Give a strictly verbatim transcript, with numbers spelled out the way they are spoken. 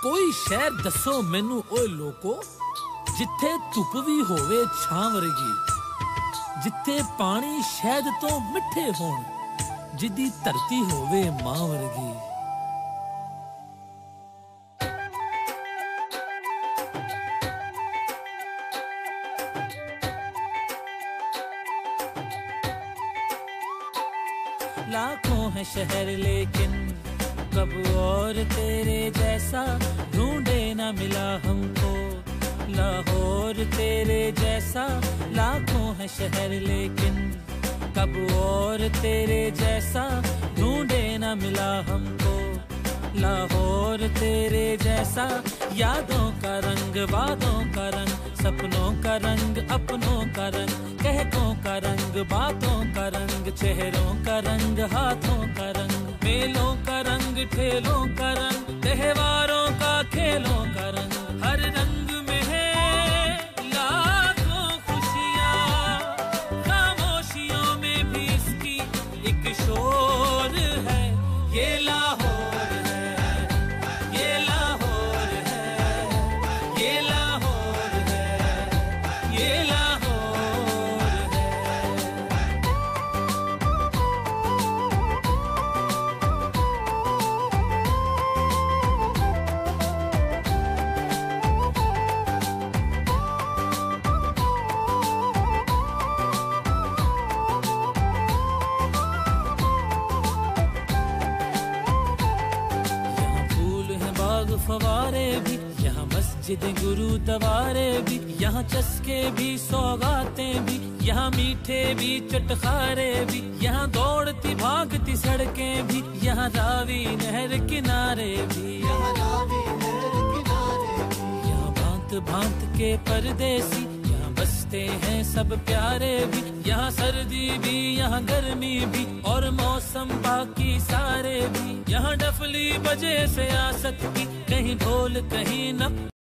कोई शहर दसो मैनू ओए लोको, जिथे धुप भी होवे छां वर्गी, जिथे पानी शहद तो मिठे होण, जिदी धरती होवे मां वर्गी। लाखों है शहर लेकिन कब और तेरे जैसा ढूंढे ना मिला हमको, लाहौर तेरे जैसा। लाखों है शहर लेकिन कब और तेरे जैसा ढूंढे ना मिला हमको, लाहौर तेरे जैसा। यादों का रंग, वादों का रंग, सपनों का रंग, अपनों का रंग, कहकों का रंग, बातों का रंग, चेहरों का रंग, हाथों का रंग, मेलों का रंग, ठेलों का रंग, त्योहारों का, खेलों का रंग। हर रंग में है लाखों खुशियाँ, खामोशियों में भी इसकी एक शोर है। ये लाहौर है, ये लाहौर है, ये लाहौर है, ये लाहौर है। फवारे भी यहाँ, मस्जिदें गुरुद्वारे भी यहाँ, चस्के भी सौगातें भी यहाँ, मीठे भी चटखारे भी यहाँ, दौड़ती भागती सड़कें भी यहाँ, रावी नहर किनारे भी यहाँ, रावी नहर किनारे भी यहाँ, भांत भांत के परदेसी यहाँ बसते हैं सब प्यारे भी यहाँ, सर्दी भी यहाँ, गर्मी भी और मौसम बाकी सारे भी यहाँ। डफली बजे से आसत की, कहीं ढोल कहीं नप